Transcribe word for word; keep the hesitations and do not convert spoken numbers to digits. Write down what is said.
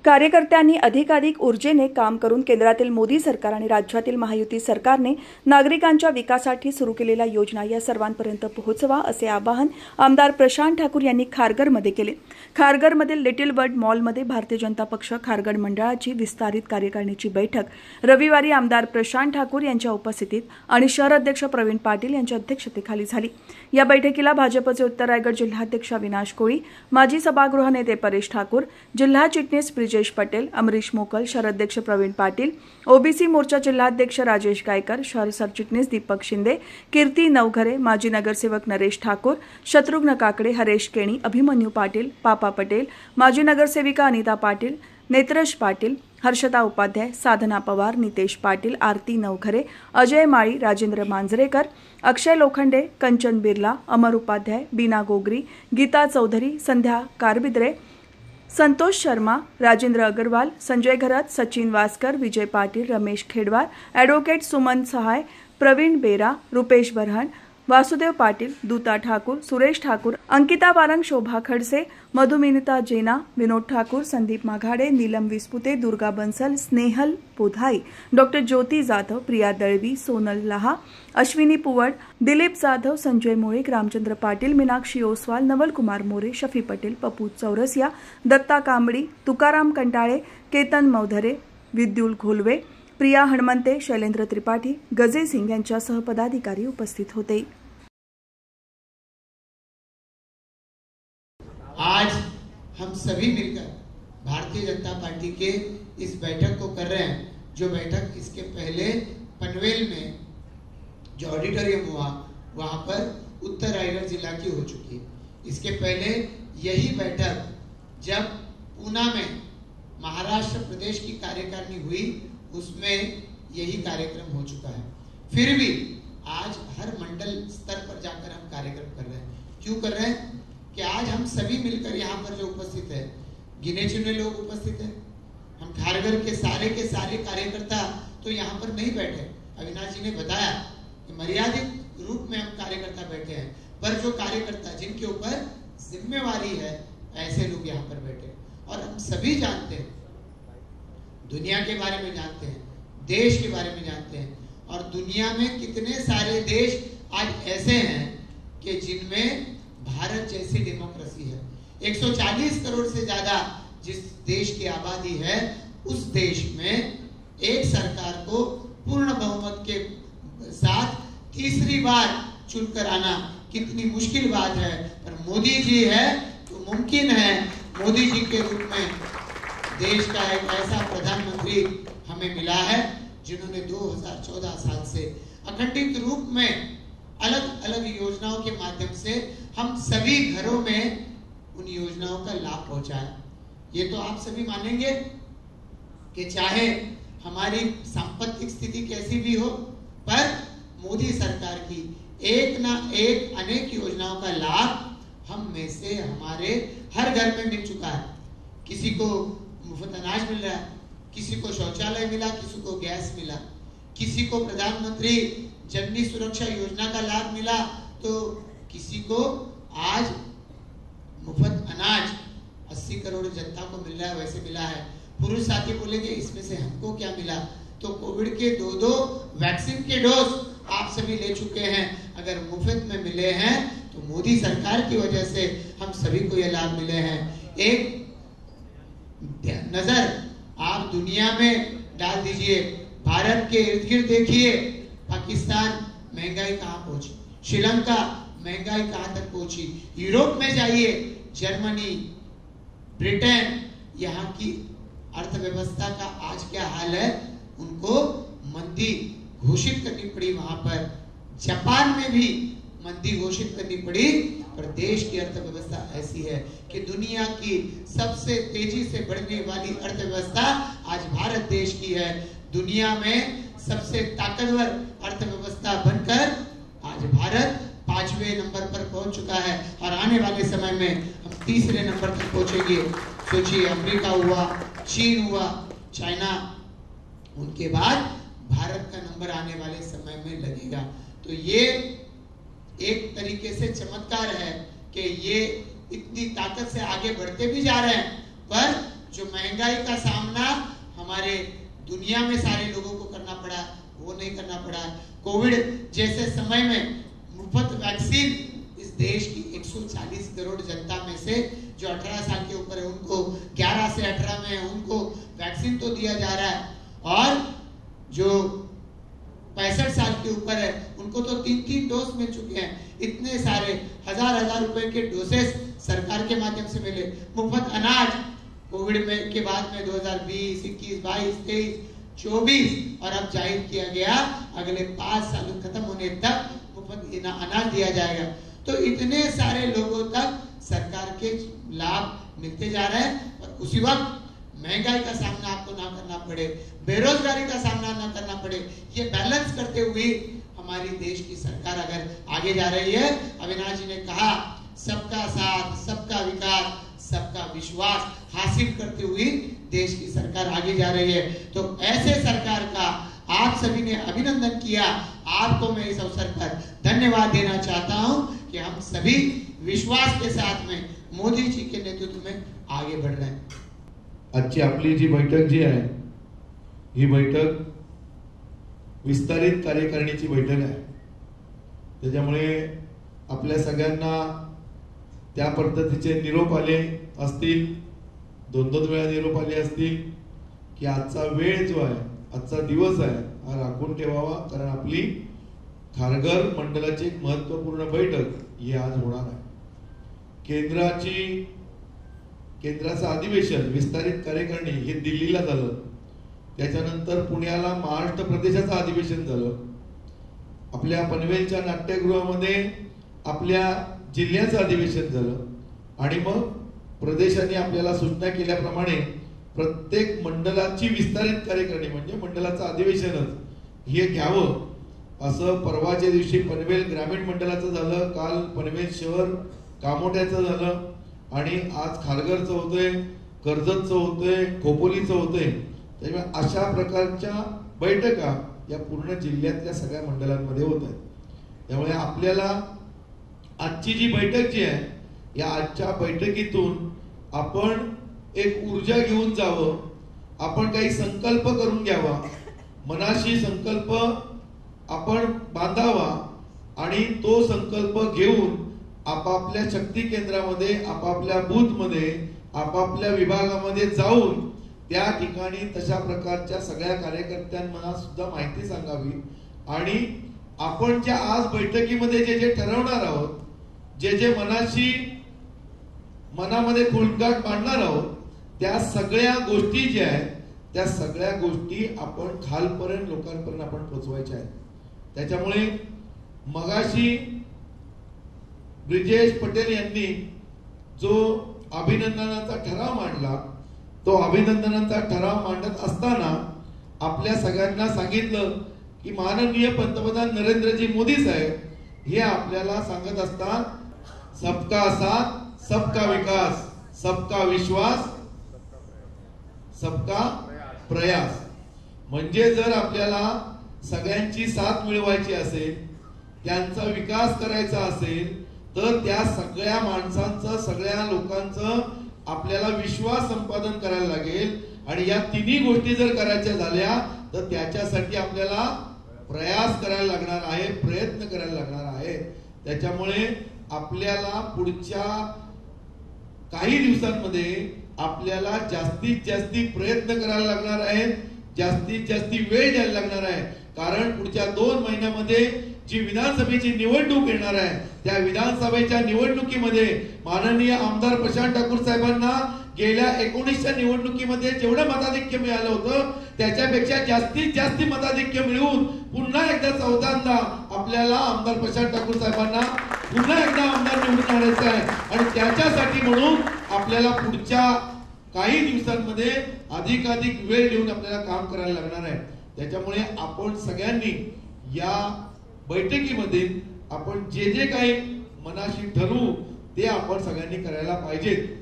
कार्यकर्त्यांनी अधिकाधिक ऊर्जेने काम करून केंद्रातील मोदी सरकार आणि राज्यातील महायुती सरकारने नागरिकांच्या विकासासाठी सुरू केलेल्या योजना या सर्वांपर्यंत पोहोचवा असे आवाहन आमदार प्रशांत ठाकूर यांनी खारघरमध्ये केले। खारघरमधील लिटिल बर्ड मॉलमध्ये भारतीय जनता पक्ष खारघर मंडळाची विस्तारित कार्यकारिणीची बैठक रविवारी आमदार प्रशांत ठाकूर यांच्या उपस्थितीत आणि शहर अध्यक्ष प्रवीण पाटील यांच्या अध्यक्षतेखाली झाली। या बैठकीला भाजपचे उत्तर रायगड जिल्हाध्यक्ष अविनाश कोळी, माजी सभागृह नेते परेश ठाकूर, जिल्हा चिटणीस ब्रिजेश पटेल, अमरीश मोकल, शहर अध्यक्ष प्रवीण पाटील, ओबीसी मोर्चा जिल्हाध्यक्ष राजेश गायकर, शहर सरचिटणीस दीपक शिंदे, कीर्ती नवघरे, माजी नगरसेवक नरेश ठाकूर, शत्रुघ्न काकडे, हरेश केणी, अभिमन्यू पाटील, पापा पटेल, माजी नगरसेविका अनिता पाटील, नेत्रश पाटील, हर्षदा उपाध्याय, साधना पवार, नितेश पाटील, आरती नवघरे, अजय माळी, राजेंद्र मांजरेकर, अक्षय लोखंडे, कंचन बिर्ला, अमर उपाध्याय, बीना गोगरी, गीता चौधरी, संध्या कारबिद्रे, संतोष शर्मा, राजेंद्र अग्रवाल, संजय घरत, सचिन वास्कर, विजय पाटील, रमेश खेडवार, ॲडव्होकेट सुमन सहाय, प्रवीण बेरा, रुपेश बरहण, वासुदेव पाटील, दूता ठाकूर, सुरेश ठाकूर, अंकिता वारंग, शोभा खडसे, मधुमिता जेना, विनोद ठाकूर, संदीप माघाडे, नीलम विस्पुते, दुर्गा बंसल, स्नेहल पोधाई, डॉक्टर ज्योती जाधव, प्रिया दळवी, सोनल लहा, अश्विनी पुवड, दिलीप जाधव, संजय मुळीक, रामचंद्र पाटील, मीनाक्षी ओसवाल, नवल कुमार मोरे, शफी पटेल, पप्पू चौरसिया, दत्ता कांबडी, तुकाराम कंटाळे, केतन मौधरे, विद्युल घोलवे, प्रिया हणमंते, शैलेंद्र त्रिपाठी, गजे सिंग यांच्यासह पदाधिकारी उपस्थित होते। आज हम सभी मिलकर भारतीय जनता पार्टी के इस बैठक को कर रहे हैं, जो बैठक इसके पहले पनवेल में जो ऑडिटोरियम हुआ वहां पर उत्तर रायगढ़ जिला की हो चुकी है। इसके पहले यही बैठक जब पूना में महाराष्ट्र प्रदेश की कार्यकारिणी हुई उसमें यही कार्यक्रम हो चुका है। फिर भी आज हर मंडल स्तर पर जाकर हम कार्यक्रम कर रहे हैं। क्यों कर रहे हैं कि आज हम सभी मिलकर यहाँ पर जो उपस्थित है, गिने चुने लोग उपस्थित हैं। हम खारघर के सारे के सारे कार्यकर्ता तो यहाँ पर नहीं बैठे। अविनाश जी ने बताया कि मर्यादित रूप में हम कार्यकर्ता बैठे हैं, पर जो कार्यकर्ता जिनके ऊपर जिम्मेवारी है ऐसे लोग यहाँ पर बैठे। और हम सभी जानते हैं, दुनिया के बारे में जानते हैं, देश के बारे में जानते हैं, और दुनिया में कितने सारे देश आज ऐसे हैं कि जिनमें भारत जैसी डेमोक्रेसी है। एक सौ चालीस करोड़ से ज्यादा जिस देश की आबादी है उस देश में एक सरकार को पूर्ण बहुमत के साथ तीसरी बार चुनकर आना कितनी मुश्किल बात है, पर मोदी जी है तो मुमकिन है। मोदी जी के रूप में देश का एक ऐसा प्रधानमंत्री हमें मिला है जिन्होंने दो हज़ार चौदह साल से अखंडित रूप में अलग अलग योजनाओं के माध्यम से हम सभी घरों में उन योजनाओं का लाभ पहुंचाया। ये तो आप सभी मानेंगे कि चाहे हमारी सांपत्तिक स्थिति कैसी भी हो, पर मोदी सरकार की एक ना एक अनेक योजनाओं का लाभ हम में से हमारे हर घर में मिल चुका है। किसी को मुफ्त अनाज मिल रहा है, किसी को शौचालय मिला, किसी को गैस मिला, किसी को प्रधानमंत्री जननी सुरक्षा योजना का लाभ मिला, तो किसी को आज मुफ्त अनाज अस्सी करोड़ जनता को मिल रहा है, वैसे मिला है। पुरुष साथी बोलेंगे इसमें से हमको क्या मिला, तो कोविड के दो दो वैक्सीन के डोज आप सभी ले चुके हैं। अगर मुफ्त में मिले हैं तो मोदी सरकार की वजह से हम सभी को ये लाभ मिले हैं। एक नजर आप दुनिया में डाल दीजिए, भारत के इर्द गिर्द देखिए, पाकिस्तान महंगाई कहाँ पहुंची, श्रीलंका महंगाई कहाँ तक पहुंची, यूरोप में जाइए, जर्मनी, ब्रिटेन, यहाँ की अर्थव्यवस्था का आज क्या हाल है, उनको मंदी घोषित करनी पड़ी। वहां पर जापान में भी मंदी घोषित करनी पड़ी, पर देश की अर्थव्यवस्था ऐसी है कि दुनिया की सबसे तेजी से बढ़ने वाली अर्थव्यवस्था आज भारत देश की है। दुनिया में सबसे ताकतवर अर्थव्यवस्था बनकर आज भारत पांचवें नंबर पर पहुंच चुका है, और आने वाले समय में हम तीसरे नंबर तक पहुंचेंगे। सोचिए, अमेरिका हुआ, चीन हुआ, चाइना, उनके बाद भारत का नंबर आने वाले समय में लगेगा। तो ये एक तरीके से चमत्कार है कि ये इतनी ताकत से आगे बढ़ते भी जा रहे हैं, पर जो महंगाई का सामना हमारे दुनिया में सारे लोगों को करना पड़ा, वो नहीं करना पड़ा। कोविड जैसे समय में मुफ्त वैक्सीन इस देश की एक सौ चालीस करोड़ जनता में से जो अठारह साल के ऊपर है उनको, ग्यारह से अठारह में है उनको वैक्सीन तो दिया जा रहा है, और जो पैंसठ साल के ऊपर है उनको तो तीन तीन डोज मिल चुके हैं। इतने सारे हजार हजार रुपए के डोसेस सरकार के माध्यम से मिले। मुफ्त अनाज कोविड में के बाद में दो हज़ार बीस, इक्कीस, बाईस, तेईस, चौबीस और अब जाहिर किया गया अगले पांच साल खत्म होने तक मुफ्त अनाज दिया जाएगा। तो इतने सारे लोगों तक सरकार के लाभ मिलते जा रहे हैं, और उसी वक्त महंगाई का सामना आपको ना करना पड़े, बेरोजगारी का सामना ना करना पड़े। ये बैलेंस करते हुए हमारी देश की सरकार अगर आगे जा रही है, अविनाश जी ने कहा सबका साथ, सबका विकास, सबका विश्वास हासिल करते हुए देश की सरकार आगे जा रही है। तो ऐसे सरकार का आप सभी ने अभिनंदन किया। आपको मैं इस अवसर पर धन्यवाद देना चाहता हूं कि हम सभी विश्वास के साथ में मोदी जी के नेतृत्व में आगे बढ़ रहे हैं। आजची आपली जी बैठक जी आहे ही बैठक विस्तारित कार्यकारिणीची बैठक आहे, त्याच्यामुळे आपल्या सगळ्यांना त्या पद्धतीचे निरोप आले असतील, दोन दोन वेळा निरोप आले असतील की आजचा वेळ जो आहे, आजचा दिवस आहे हा राखून ठेवावा, कारण आपली खारघर मंडळाची एक महत्त्वपूर्ण बैठक ही आज होणार आहे। केंद्राची केंद्राचं अधिवेशन विस्तारित कार्यकारिणी हे दिल्लीला झालं, त्याच्यानंतर पुण्याला महाराष्ट्र प्रदेशाचं अधिवेशन झालं, आपल्या पनवेलच्या नाट्यगृहामध्ये आपल्या जिल्ह्याचं अधिवेशन झालं, आणि मग प्रदेशाने आपल्याला सूचना केल्याप्रमाणे प्रत्येक मंडळाची विस्तारित कार्यकारिणी म्हणजे मंडळाचं अधिवेशनच हे घ्यावं असं परवाच्या दिवशी पनवेल ग्रामीण मंडळाचं झालं, काल पनवेल शहर कामोट्याचं झालं, आणि आज खारघरचं होतंय, कर्जतचं होतंय, खोपोलीचं होतंय। त्यामुळे अशा प्रकारच्या बैठका या पूर्ण जिल्ह्यातल्या सगळ्या मंडळांमध्ये होत आहेत। त्यामुळे आपल्याला आजची जी बैठक जी आहे, या आजच्या बैठकीतून आपण एक ऊर्जा घेऊन जावं, आपण काही संकल्प करून घ्यावा, मनाशी संकल्प आपण बांधावा, आणि तो संकल्प घेऊन आपापल्या शक्ती केंद्रामध्ये, आपापल्या बूथ मध्ये, आपापल्या विभागामध्ये जाऊन त्या ठिकाणी तशा प्रकारच्या सगळ्या कार्यकर्त्यांना सुद्धा माहिती सांगावी, आणि आपण ज्या आज बैठकीमध्ये जे जे ठरवणार आहोत, जे जे मनाशी मनामध्ये खुणगाठ मांडणार आहोत, त्या सगळ्या गोष्टी ज्या आहेत त्या सगळ्या गोष्टी आपण खालपर्यंत लोकांपर्यंत आपण पोहोचवायच्या आहेत। त्याच्यामुळे मगाशी ब्रिजेश पटेल यांनी जो अभिनंदनाचा ठराव मांडला, तो अभिनंदनाचा ठराव मांडत असताना आपल्या सगळ्यांना सांगितलं की माननीय पंतप्रधान नरेंद्रजी मोदी साहेब हे आपल्याला सांगत असतात, सबका साथ, सबका विकास, सबका विश्वास, सबका प्रयास। म्हणजे जर आपल्याला सगळ्यांची साथ मिळवायची असेल, त्यांचा विकास करायचा असेल, तर त्या सगळ्या माणसांचं, सगळ्या लोकांचं आपल्याला विश्वास संपादन करायला लागेल, आणि या तिन्ही गोष्टी जर करायच्या झाल्या तर त्याच्यासाठी आपल्याला प्रयास करायला लागणार आहे, प्रयत्न करायला लागणार आहे। त्याच्यामुळे आपल्याला पुढच्या काही दिवसांमध्ये आपल्याला जास्तीत जास्त प्रयत्न करायला लागणार आहेत, जास्तीत जास्त वेळ द्यायला लागणार आहे, कारण पुढच्या दोन महिन्यामध्ये जी विधानसभेची निवडणूक येणार आहे, त्या विधानसभेच्या निवडणुकीमध्ये माननीय आमदार प्रशांत ठाकूर साहेबांना गेल्या एकोणीसच्या निवडणुकीमध्ये जेवढं मताधिक्य मिळालं होतं त्याच्यापेक्षा जास्तीत जास्त मताधिक्य मिळवून पुन्हा एकदा चौथ्यांदा आपल्याला आमदार प्रशांत ठाकूर साहेबांना पुन्हा एकदा आमदार निवडून आणायचं आहे, आणि त्याच्यासाठी म्हणून आपल्याला पुढच्या काही दिवसांमध्ये अधिकाधिक वेळ देऊन आपल्याला काम करायला लागणार आहे। त्याच्यामुळे आपण सगळ्यांनी या बैठकीमध्ये आपण जे जे काही मनाशी ठरवू ते आपण सगळ्यांनी करायला पाहिजे।